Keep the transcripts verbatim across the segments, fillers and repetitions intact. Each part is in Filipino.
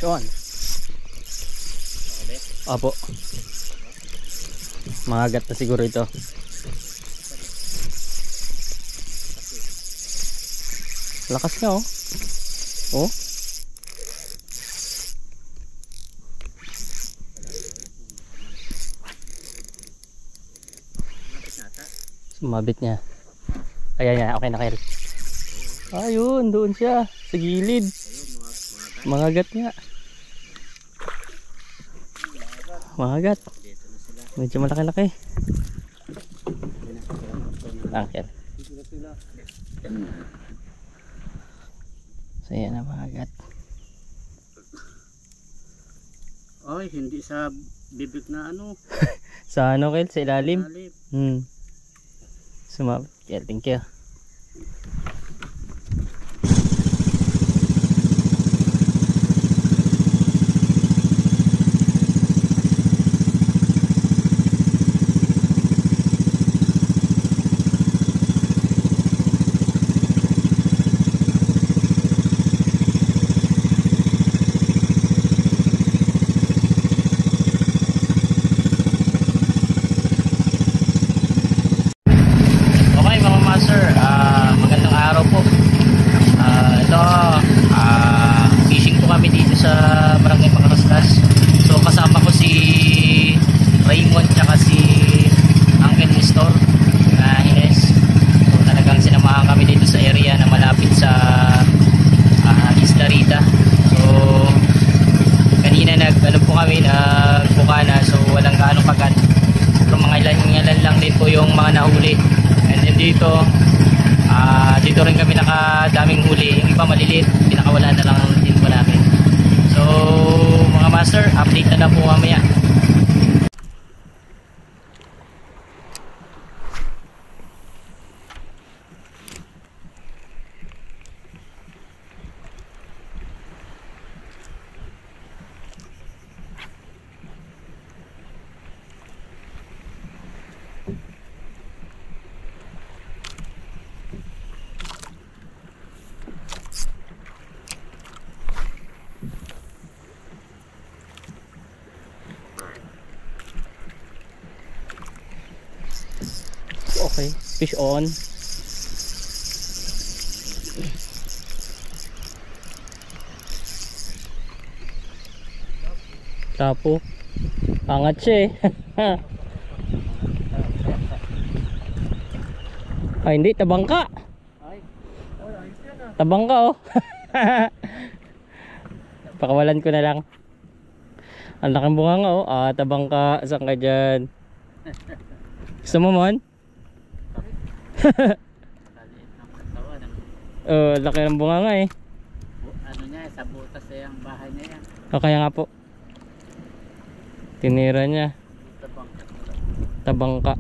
on. Opo. Mangagat na siguro ito. Lakas nga oh. Oh. Sumabit niya. Ayan yan, okay na kail. Ayun, doon siya sa gilid. Mangagat nga. Mangagat. Medyo malaki-laki. Angkel. So yan ang mangagat. Ay, hindi sa bibig na ano. Sa ano kail? Sa ilalim? Ilalim. Hmm. Sumabit. Yeah, thank you. Dito uh, dito rin kami nakadaming huli, yung iba maliliit, pinakawala na lang din po namin. So mga master, update na lang po mamaya. Okay, fish on. Tapo. Angat siya eh. Ay hindi, tabangka. Tabangka oh. Pakawalan ko na lang. Ang laking bunga nga oh. Ah, tabangka. Saan ka dyan? Gusto mo man? Oh, laki ng bunga nga eh. Ano niya, sa butas eh, ang bahay niya yan. O kaya nga po. Tinira niya. Tabangka.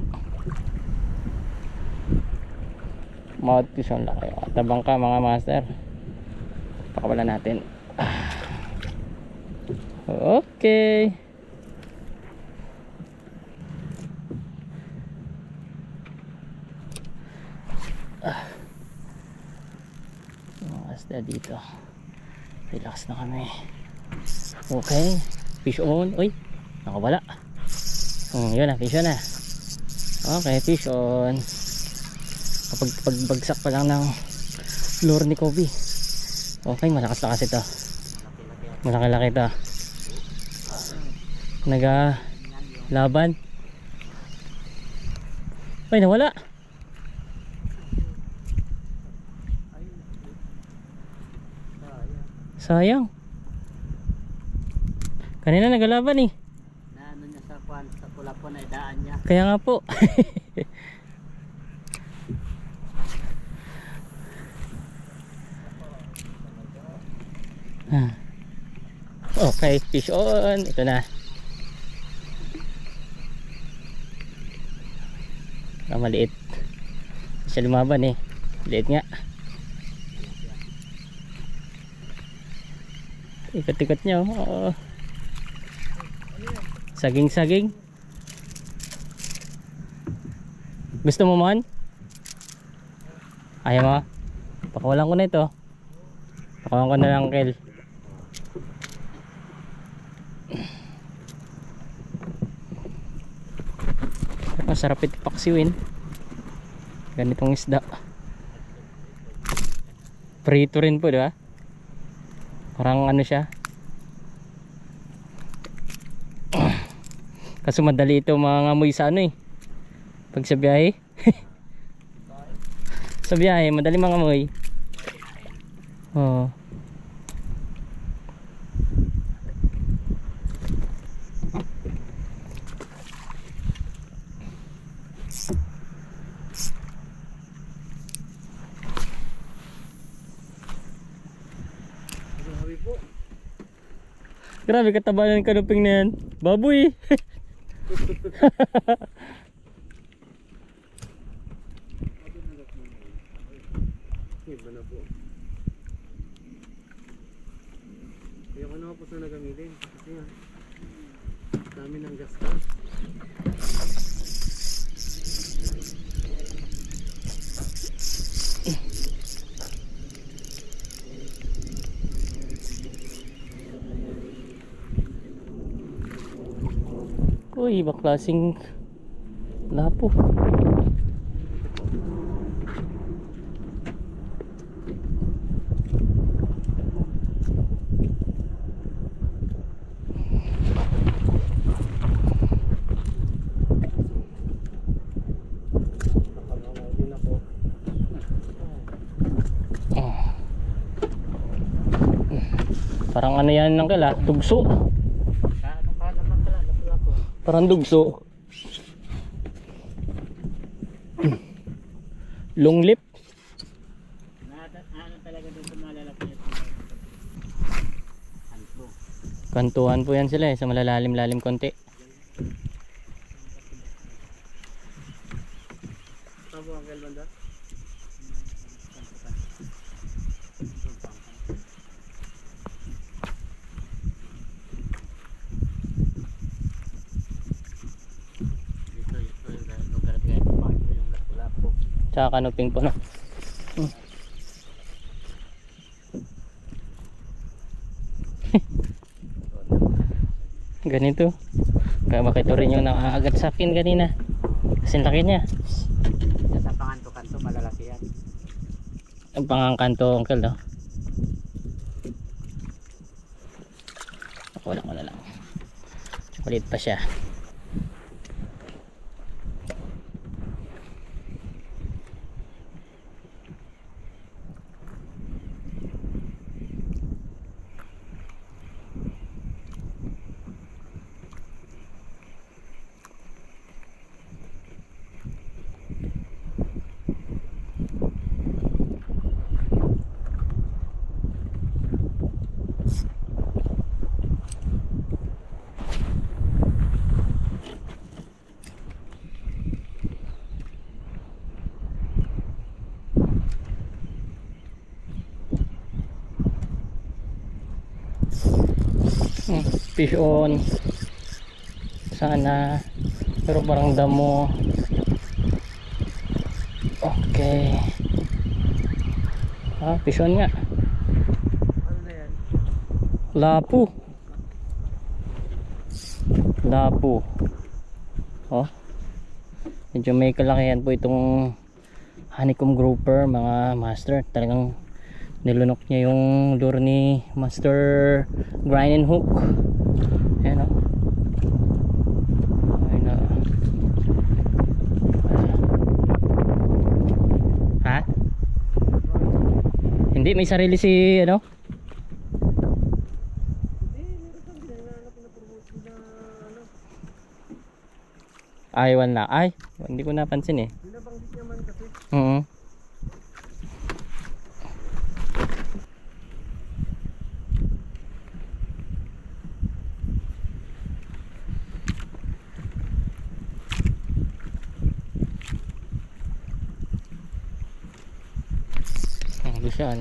Mouthpiece ang laki. Tabangka mga master. Pakawalan natin. Okay. Ah. Mga dito. Relax na kami. Okay. Fish on. Uy. Nakawala. Hmm, yun na. Fish on na. Okay. Fish on. Kapag pagbagsak pa lang ng lure ni Kobe. Okay. Malakas-lakas ito. Malaki-laki ito. Naga laban. Ay, nawala. Sayang. Kanina nagalaban eh. Na ano niya sa kwan, sa pula po na idaan niya. Kaya nga po. Okay, fish on. Ito na. Ah, maliit. Siya lumaban eh. Liit nga. Ikot-ikot niya oh. Saging-saging. Gusto mo man? Ayaw mo? Pakawalan ko na ito. Pakawalan ko na lang kel. Masarap ito paksiwin. Ganitong isda. Prito rin po, diba? Parang ano siya. Kaso madali ito mangamoy sa ano eh. Pag sa biyahe. Sa biyahe, madali mangamoy. Oo. Grabe kataba ng kanuping na yan. Baboy. Iba na po. Kaya ko naman po ito nagamitin. Kasi yan, dami ng gastos. Uy, iba klaseng lapo. Parang ano yan ng kala, tugso. Parang dugso. Long lip. Ano talaga dito malalaki ito? Kanto. Kantuhan po yan sila eh, sa malalalim-lalim konti. Tabo ang kalbanda? Tsaka kanuping po, no? Hmm. Ganito. Kaya bakit ito rin yung nakaagat sa akin kanina. Kasi laki niya. Sa panganto-kanto malalaki yan. Ang pangangkanto, uncle, no? Wala ko na lang. Chocolate pa siya. Hmm, fish on. Sana. Pero parang damo. Okay. Ah, fish on nga. Ano na yan? Lapu. Lapu. Oh. Medyo may kalakihan po itong honeycomb grouper, mga master. Talagang nilunok niya yung lure ni Master Grind and Hook. Ayan o. Ayan o. Ha? Hindi, may sarili si ano? Ay, wala. Ay, hindi ko napansin eh. Binabanggit naman kasi. Oo. Ang siya.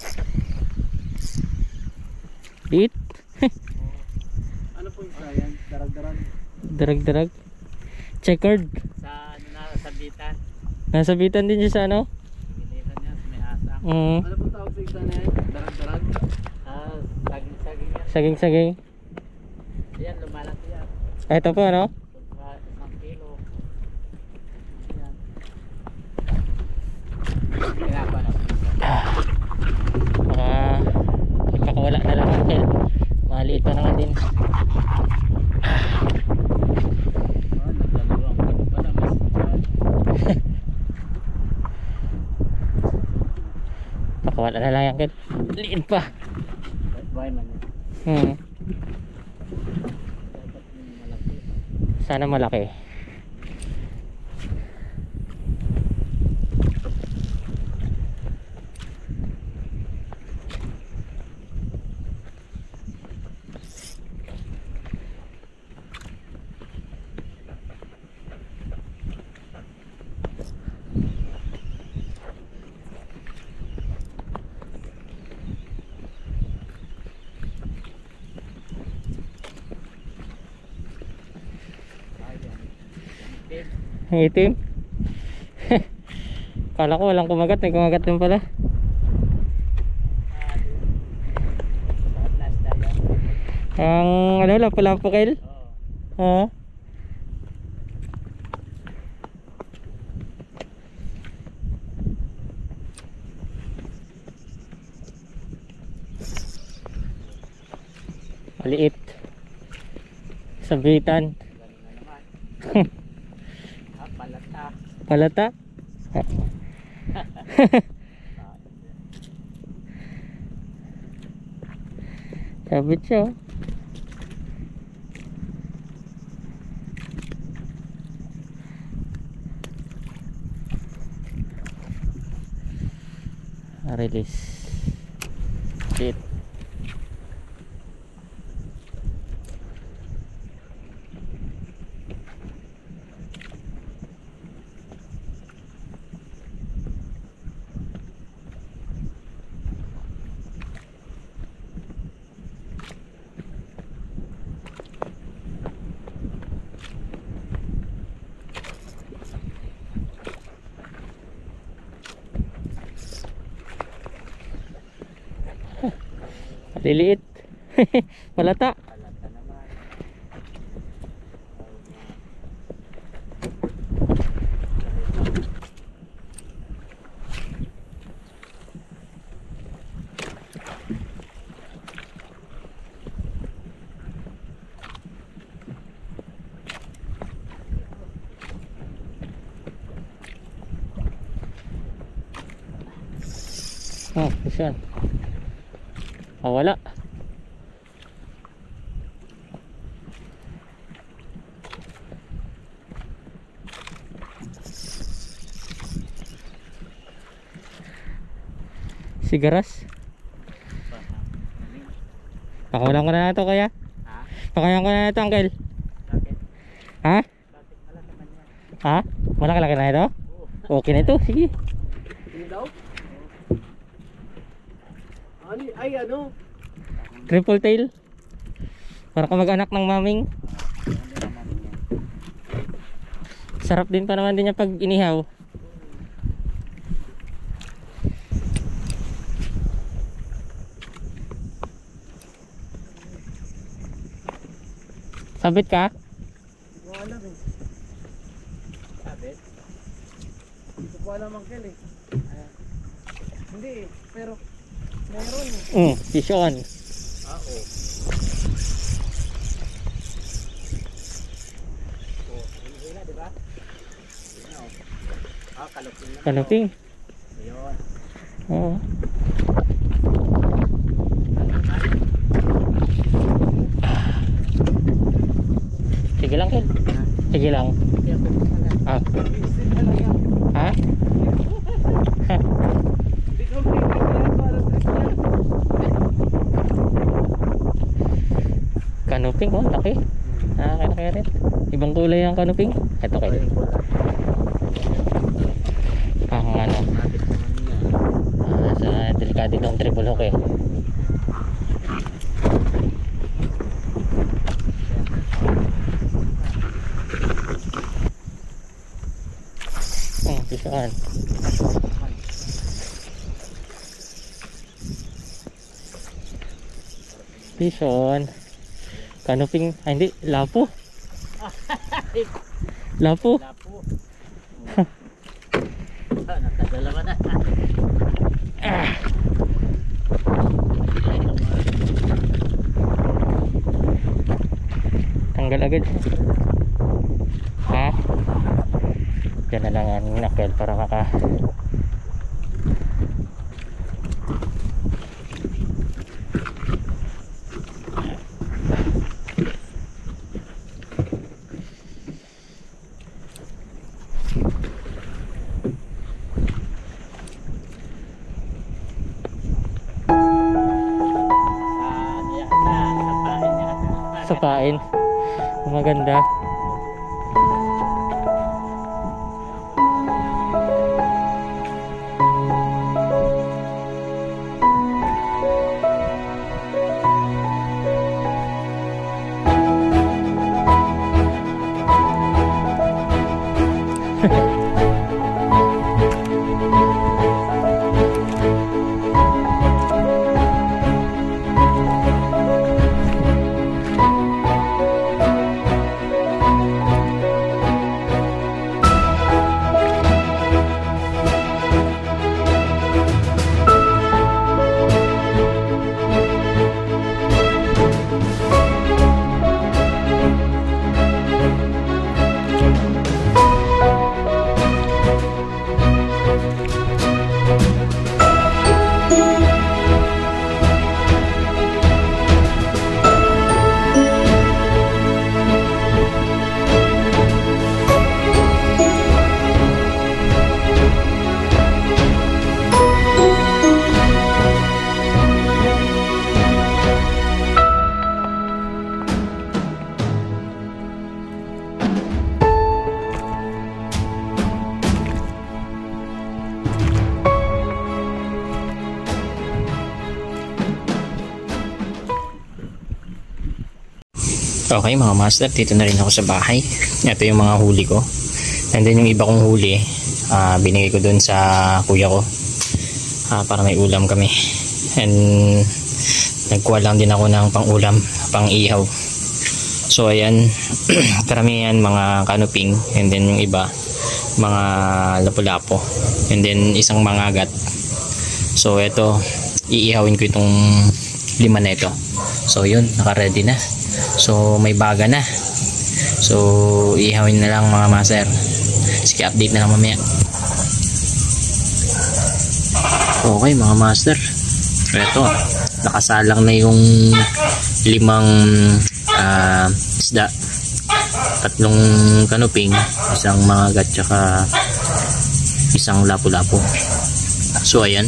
Bit. Ano po yung sayan? Darag-darag? Darag-darag. Checkered. Sa ano na, sa bitan. Nasa bitan din siya sa ano? Giliran niya, may asang. Mm. Ano pong tawag sa isa na yan? Darag-darag? Ah, saging-saging yan. Saging-saging. Yan, lumalaki yan. Ito po ano? Pagka isang kilo. Nakawala na lang yan, Kel. Liit pa. Buhay man yan. Hmm. Dapat yung malaki. Sana malaki. Ang itim. Kala ko walang kumagat, may kumagat din pala. Ang ano, lapu-lapu, Kel? Oo. Maliit. Sabitan. Palata. Palata? Sabit siya. Oh. Release. Shit. Liliit. Palata. Palata naman. Oh, isa. Ah, wala. Sigaras. Pakawalan ko na ito kaya. Ha? Pakawalan ko na ito, Uncle. Bakit? Ha? Bakit malaki man yan? Ha? Malaki-laki na ito? Oo. Okay na ito, sige. Hindi daw? Ano? Ay ano? Triple tail. Para ka mag-anak ng maming. Sarap din pa naman din niya pag inihaw. Sabit ka? Hindi ko alam eh. Sabit? Hindi ko alam ang kel eh. Ayan. Hindi eh. Pero meron eh. Hmm, fish on. Ah, oo. Oh, hila, di ba? Ano? Ah, kaluping naman. Kanuping. Ayun. Oo. Sige lang, Kel. Sige lang. Kaya ko pala. Ah. Isip talaga. Ha? Hindi ko pinigyan para trip yan. Kanuping, oh, laki. Nakakilaki rin. Ibang kulay ang kanuping. Ito kayo. Ang ano. Ah, sa delikado itong triple hook eh. Hmm, pisaan. Pison. Kanuping, ay hindi, lapo. Lapo. Lapo. Ah, natagalaman na. Ah. Tanggal agad. Ha? Diyan na lang ang knuckle para maka pagkain. Maganda. Okay mga master, dito na rin ako sa bahay. Ito yung mga huli ko. And then yung iba kong huli, uh, binigay ko dun sa kuya ko uh, para may ulam kami. And nagkuha lang din ako ng pang ulam, pang ihaw. So ayan, karamihan mga kanuping. And then yung iba, mga lapu-lapo. And then isang mangagat. So ito, iihawin ko itong lima na ito. So yun, naka-ready na. So may baga na. So ihawin na lang mga master. Sige, update na lang mamaya. Okay mga master, ito nakasalang na yung limang uh, isda. Tatlong kanuping, isang mangagat, tsaka isang lapu-lapu. So ayan,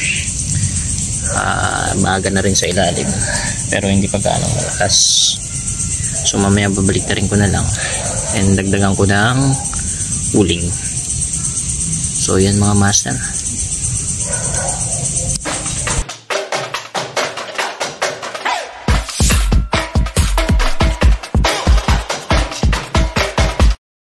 uh, baga na rin sa ilalim, pero hindi pa gaano malakas. So mamaya babalik na rin ko na lang and dagdagan ko ng uling. So yan mga master.